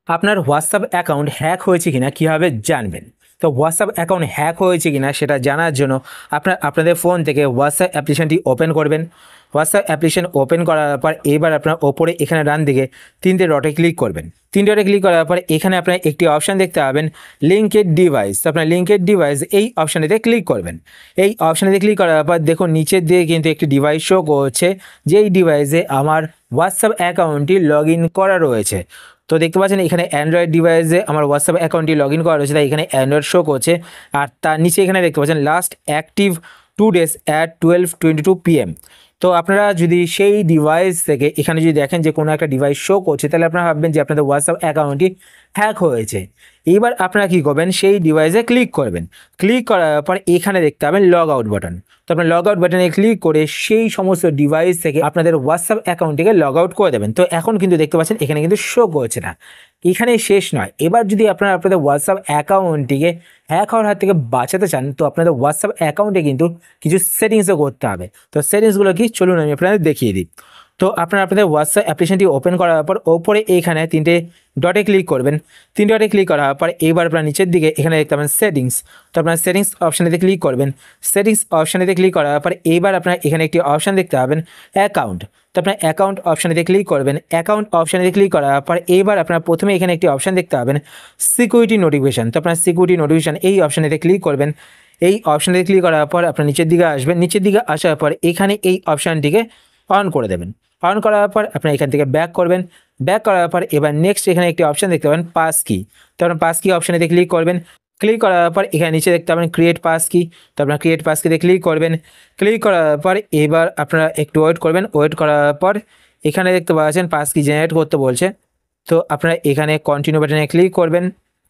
আপনার WhatsApp account hack হয়েছে কিনা কীভাবে জানবেন? তো হোয়াটসঅ্যাপ অ্যাকাউন্ট হ্যাক হয়েছে কিনা সেটা জানার জন্য আপনাদের ফোন থেকে হোয়াটসঅ্যাপ অ্যাপ্লিকেশনটি ওপেন করবেন। হোয়াটসঅ্যাপ অ্যাপ্লিকেশন ওপেন করার পর এবার আপনার ওপরে এখানে ডান দিকে তিনটে ডটে ক্লিক করবেন। তিনটে ডটে ক্লিক করার পর এখানে আপনার একটি অপশান দেখতে পাবেন লিঙ্কেড ডিভাইস। তো আপনার লিঙ্কেড ডিভাইস এই অপশানটিতে ক্লিক করবেন। এই অপশানটিতে ক্লিক করার পর দেখুন নিচের দিকে কিন্তু একটি ডিভাইস শো করছে, যেই ডিভাইসে আমার হোয়াটসঅ্যাপ অ্যাকাউন্টটি লগ ইন করা রয়েছে। তো দেখতে পাচ্ছেন এখানে অ্যান্ড্রয়েড ডিভাইসে আমার হোয়াটসঅ্যাপ অ্যাকাউন্টটি লগ ইন করা রয়েছে, তাই এখানে অ্যান্ড্রয়েড শো করছে। আর তার নিচে এখানে দেখতে পাচ্ছেন last active 2 days at 12:22 PM। তো আপনারা যদি সেই ডিভাইস থেকে এখানে যদি দেখেন যে কোনো একটা ডিভাইস শো করছে, তাহলে আপনারা ভাববেন যে আপনাদের হোয়াটসঅ্যাপ অ্যাকাউন্টটি হ্যাক হয়েছে। এবার আপনারা কী করবেন, সেই ডিভাইসে ক্লিক করবেন। ক্লিক করার পর এখানে দেখতে পাবেন লগ আউট বাটন। তো আপনার লগ আউট বাটনে ক্লিক করে সেই সমস্ত ডিভাইস থেকে আপনাদের হোয়াটসঅ্যাপ অ্যাকাউন্টটিকে লগ আউট করে দেবেন। তো এখন কিন্তু দেখতে পাচ্ছেন এখানে কিন্তু শো করছে না। এখানে শেষ নয়, এবার যদি আপনারা আপনাদের হোয়াটসঅ্যাপ অ্যাকাউন্টটিকে হ্যাক হওয়ার হাত থেকে বাঁচাতে চান, তো আপনাদের হোয়াটসঅ্যাপ অ্যাকাউন্টে কিন্তু কিছু সেটিংসও করতে হবে। তো সেটিংসগুলো কি, চলুন আমি আপনাদের দেখিয়ে দিই। তো আপনারা আপনাদের হোয়াটসঅ্যাপ অ্যাপ্লিকেশনটি ওপেন করার পর ওপরে এইখানে তিনটে ডটে ক্লিক করবেন। তিন ডটে ক্লিক করার পর এবার আপনার নিচের দিকে এখানে দেখতে পাবেন সেটিংস। তো আপনার সেটিংস অপশানেতে ক্লিক করবেন। সেটিংস অপশানেতে ক্লিক করার পর এবার আপনার এখানে একটি অপশান দেখতে পাবেন অ্যাকাউন্ট। তো আপনার অ্যাকাউন্ট অপশানেতে ক্লিক করবেন। অ্যাকাউন্ট অপশানেতে ক্লিক করার পর এবার আপনার প্রথমে এখানে একটি অপশান দেখতে পাবেন সিকিউরিটি নোটিফিকেশান। তো আপনার সিকিউরিটি নোটিফিকেশান এই অপশানেতে ক্লিক করবেন। এই অপশানেতে ক্লিক করার পর আপনার নিচের দিকে আসবেন। নিচের দিকে আসার পর এখানে এই অপশানটিকে অন করে দেবেন। অন করার পর আপনার এখান থেকে ব্যাক করবেন। ব্যাক করার পর এবার নেক্সট এখানে একটি অপশান দেখতে পাবেন পাস কি। তো আপনার পাস কি অপশানেতে ক্লিক করবেন। ক্লিক করার পর এখানে নিচে দেখতে পাবেন ক্রিয়েট পাস কি। তো আপনার ক্রিয়েট পাস কিতে ক্লিক করবেন। ক্লিক করার পর এবার আপনারা একটু ওয়েট করবেন। ওয়েট করার পর এখানে দেখতে পাচ্ছেন পাস কি জেনারেট করতে বলছে। তো আপনারা এখানে কন্টিনিউ বাটনে ক্লিক করবেন।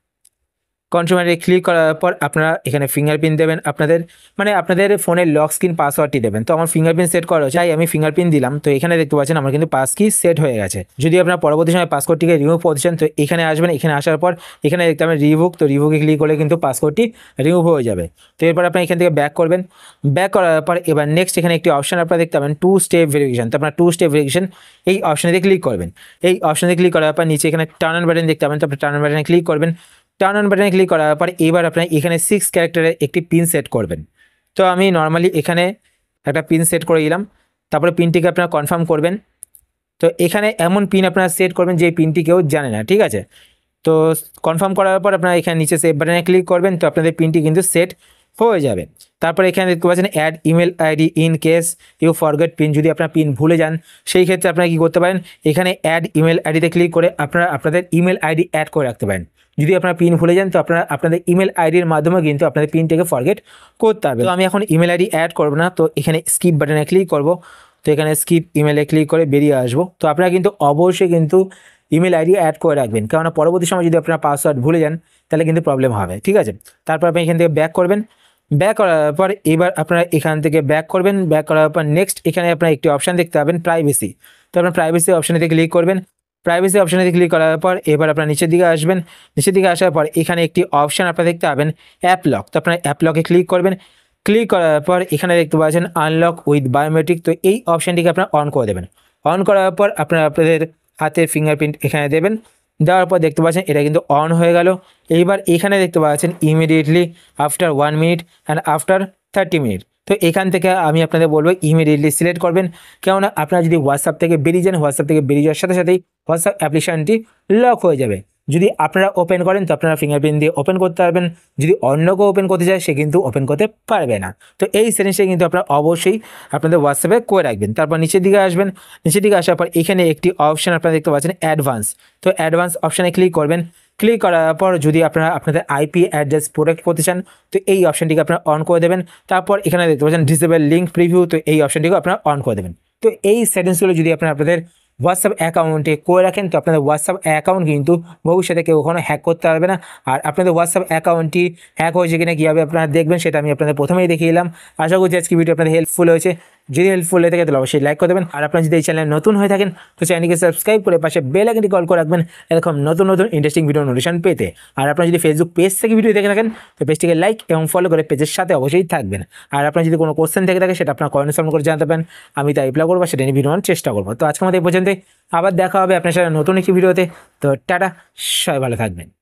কনজিউমারে ক্লিক করার পর আপনারা এখানে ফিঙ্গারপ্রিন্ট দেবেন, আপনাদের ফোনের লক স্ক্রিন পাসওয়ার্ডটি দেবেন। তো আমার ফিঙ্গারপ্রিন্ট সেট করা হয়েছে, তাই আমি ফিঙ্গারপ্রিন্ট দিলাম। তো এখানে দেখতে পাচ্ছেন আমার কিন্তু পাস কি সেট হয়ে গেছে। যদি আপনারা পরবর্তী সময় পাসওয়ার্ডটিকে রিমুভ করতে চান, তো এখানে আসবেন। এখানে আসার পর এখানে দেখতে পাবেন রিভুক। তো রিভুকে ক্লিক করলে কিন্তু পাসওয়ার্ডটি রিমুভ হয়ে যাবে। তো এরপর আপনার এখান থেকে ব্যাক করবেন। ব্যাক করার পর এবার নেক্সট এখানে একটি অপশান আপনারা দেখতে পাবেন 2 স্টেপ ভেরিফিকেশন। তো আপনার 2 স্টেপ ভেরিফিকেশন এই অপশানে ক্লিক করবেন। এই অপশানে ক্লিক করার পর নিচে এখানে টার্ন অন বাটন দেখতে পাবেন। তো আপনার টার্ন অন বাটনে ক্লিক করবেন। টার্ন অন বাটনে ক্লিক করার পর এবার আপনার এখানে 6 ক্যারেক্টারের একটি পিন সেট করবেন। তো আমি নর্মালি এখানে একটা পিন সেট করে দিলাম। তারপরে পিনটিকে আপনারা কনফার্ম করবেন। তো এখানে এমন পিন আপনারা সেট করবেন যে পিনটি কেউ জানে না, ঠিক আছে। তো কনফার্ম করার পর আপনারা এখানে নিচে সেভ বাটনে ক্লিক করবেন। তো আপনাদের পিনটি কিন্তু সেট হয়ে যাবে। তারপরে এখানে দেখতে পাচ্ছেন add email ID in case you forget PIN. যদি আপনার পিন ভুলে যান, সেই ক্ষেত্রে আপনারা কী করতে পারেন, এখানে অ্যাড ইমেল আইডিতে ক্লিক করে আপনারা আপনাদের ইমেল আইডি অ্যাড করে রাখতে পারেন। যদি আপনারা পিন ভুলে যান, তো আপনারা আপনাদের ইমেল আইডির মাধ্যমে কিন্তু আপনাদের পিনটাকে ফরগেট করতে হবে। তো আমি এখন ইমেল আইডি অ্যাড করবো না, তো এখানে স্কিপ বাটনে ক্লিক করব। তো এখানে স্কিপ ইমেলে ক্লিক করে বেরিয়ে আসবো। তো আপনারা কিন্তু অবশ্যই কিন্তু ইমেল আইডি অ্যাড করে রাখবেন, কেননা পরবর্তী সময় যদি আপনারা পাসওয়ার্ড ভুলে যান তাহলে কিন্তু প্রবলেম হবে, ঠিক আছে। তারপর আপনি এখান থেকে ব্যাক করবেন। ব্যাক করার পর এবার আপনারা এখান থেকে ব্যাক করবেন। ব্যাক করার পর নেক্সট এখানে আপনারা একটি অপশান দেখতে পাবেন প্রাইভেসি। তো আপনার প্রাইভেসি অপশানেতে ক্লিক করবেন। প্রাইভেসি অপশানেতে ক্লিক করার পর এবার আপনার নিচের দিকে আসবেন। নিচের দিকে আসার পর এখানে একটি অপশান আপনারা দেখতে পাবেন অ্যাপ লক। তো আপনার অ্যাপ লকে ক্লিক করবেন। ক্লিক করার পর এখানে দেখতে পাচ্ছেন আনলক উইথ বায়োমেট্রিক। তো এই অপশানটিকে আপনারা অন করে দেবেন। অন করার পর আপনারা আপনাদের হাতের ফিঙ্গারপ্রিন্ট এখানে দেবেন। দেওয়ার পর দেখতে পাচ্ছেন এটা কিন্তু অন হয়ে গেল। এইবার এখানে দেখতে পাচ্ছেন immediately after 1 minute and after 30 minutes। তো এখান থেকে আমি আপনাদের বলবো ইমিডিয়েটলি সিলেক্ট করবেন, কেননা আপনারা যদি হোয়াটসঅ্যাপ থেকে বেরিয়ে যান, হোয়াটসঅ্যাপ থেকে বেরিয়ে যাওয়ার সাথে সাথেই হোয়াটসঅ্যাপ অ্যাপ্লিকেশানটি লক হয়ে যাবে। যদি আপনারা ওপেন করেন তো আপনারা ফিঙ্গারপ্রিন্ট দিয়ে ওপেন করতে পারবেন। যদি অন্য কেউ ওপেন করতে চায়, সে কিন্তু ওপেন করতে পারবে না। তো এই সেটিংসটা কিন্তু আপনারা অবশ্যই আপনাদের হোয়াটসঅ্যাপে করে রাখবেন। তারপর নিচের দিকে আসবেন। নিচের দিকে আসার পর এখানে একটি অপশান আপনারা দেখতে পাচ্ছেন অ্যাডভান্স। তো অ্যাডভান্স অপশানে ক্লিক করবেন। ক্লিক করার পর যদি আপনারা আপনাদের আইপি অ্যাড্রেস প্রোটেক্ট করতে চান, তো এই অপশানটিকে আপনারা অন করে দেবেন। তারপর এখানে দেখতে পাচ্ছেন ডিসেবল লিঙ্ক প্রিভিউ। তো এই অপশানটিকে আপনারা অন করে দেবেন। তো এই সেটিংসগুলো যদি আপনারা আপনাদের হোয়াটসঅ্যাপ অ্যাকাউন্টে করে রাখেন, তো আপনাদের হোয়াটসঅ্যাপ অ্যাকাউন্ট কিন্তু ভবিষ্যতে কেউ কখনো হ্যাক করতে পারবে না। আর আপনাদের হোয়াটসঅ্যাপ অ্যাকাউন্টটি হ্যাক হয়েছে কিনা কীভাবে আপনারা দেখবেন, সেটা আমি আপনাদের প্রথমেই দেখিয়ে দিলাম। আশা করছি আজকে ভিডিও আপনাদের হেল্পফুল হয়েছে। যদি হেল্পফুল হয়ে থাকে তাহলে অবশ্যই লাইক করে দেবেন। আর আপনারা যদি এই চ্যানেলে নতুন হয়ে থাকেন তো চ্যানেলকে সাবস্ক্রাইব করে পাশে বেল আইকনটি কল করে রাখবেন এরকম নতুন নতুন ইন্টারেস্টিং ভিডিও নোটিফিকেশন পেতে। আর আপনারা যদি ফেসবুক পেজ থেকে ভিডিও দেখে থাকেন তো পেজটিকে লাইক এবং ফলো করে পেজের সাথে অবশ্যই থাকবেন। আর আপনার যদি কোনো কোশ্চেন থেকে থাকে সেটা আপনার কমেন্টস করে জানাতে পারেন, আমি তাই রিপ্লাই করবো, সেটা নিয়ে ভিডিও বানানোর চেষ্টা করবো। তো আজকে আমাদের এই পর্যন্তই, আবার দেখা হবে আপনার সাথে নতুন একটি ভিডিওতে। তো টাটা, সবাই ভালো থাকবেন।